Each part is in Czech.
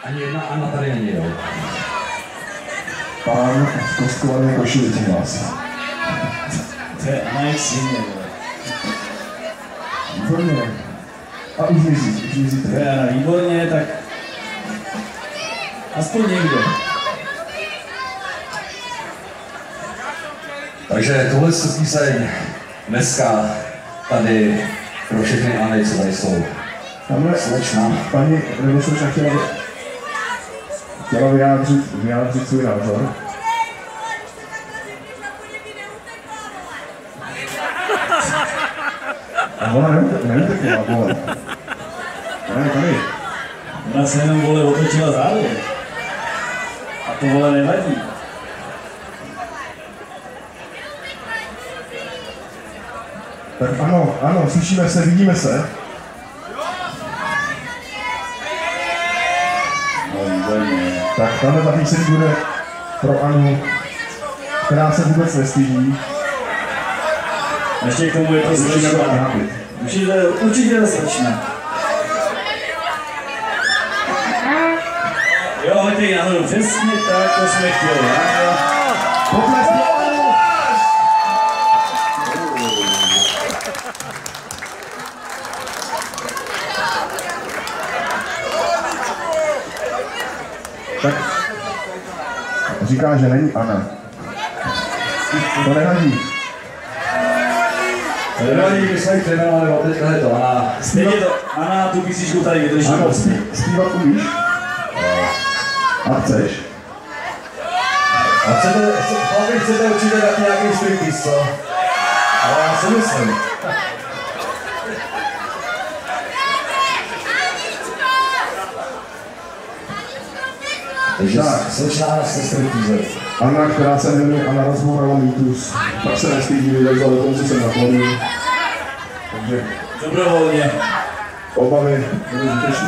Ani jedna Anna tady není, jo. Pán v kostkované košili tím vás. To je Anna jak svině, jo. Výborně. A už mizí. To je Anna výborně, tak aspoň někdo. Takže tohle je píseň dneska tady pro všechny Anny, co tady jsou. Tamhle Slečna. paní Revoslečna chtěla vyjádřit svůj názor. A ona neutekla, vole. Tady. Ona se jenom, vole, otočila zároveň. A to, vole, nevadí. Tak ano, slyšíme se, vidíme se. No, výborně. Tak tahle ta píseň bude pro Anu, která se vůbec nestydí. Ještě k tomu je to slečna. Určitě to slečna. Jo, hoďte ji nahoru, přesně tak, to jsme chtěli. Potlesk pro Anu! Tak říká, že není Anna. To nevadí. Nevadí, my jsme ji trénovali, ale teďka je to Anna. Stejně to, Anna, tu písničku tady vydrží. Ano, zpívat umíš? A chceš? A chcete určitě dát nějaký striptease, co? Ale já si myslím. Takže slečná se striptease. Anna, která se jmenuje Anna rozbourala mýtus, tak se nestydí vylezla do konce se naklonil. Takže Dobrovolně. obavy byly zbytečné.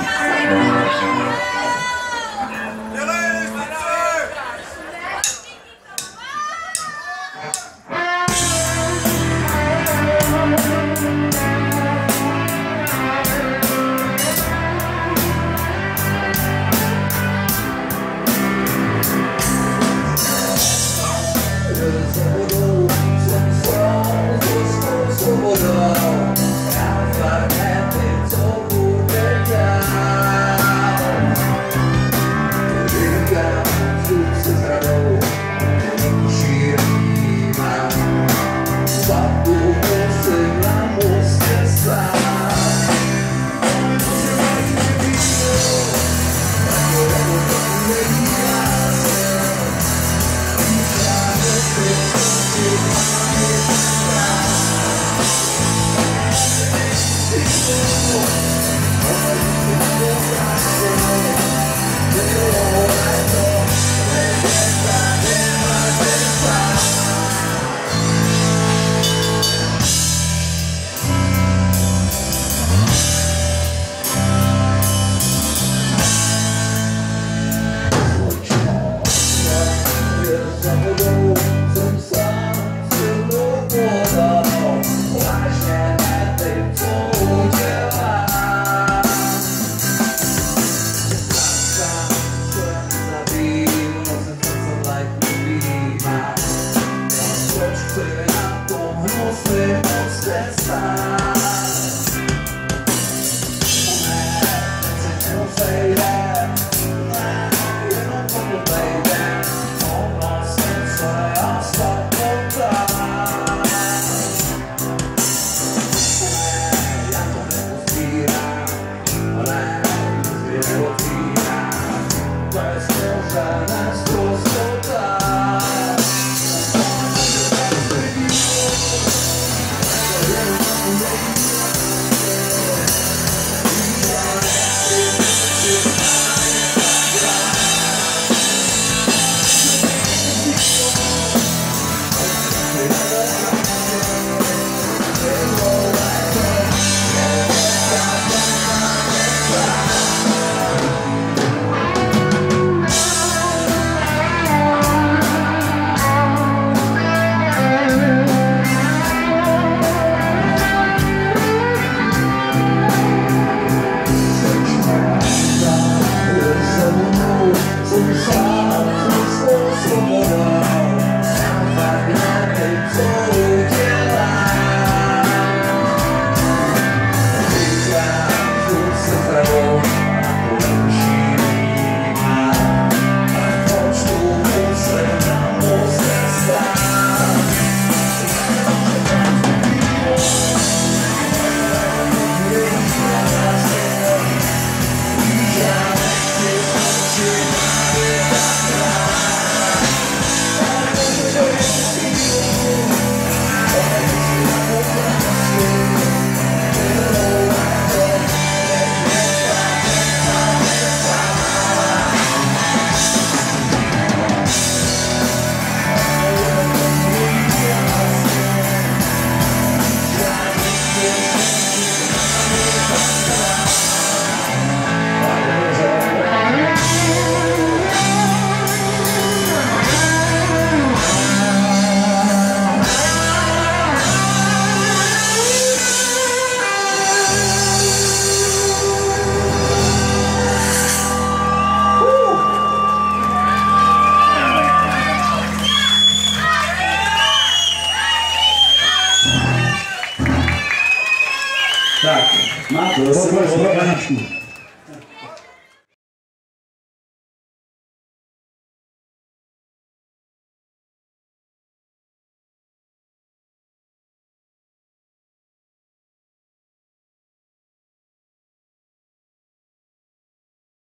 Let's go,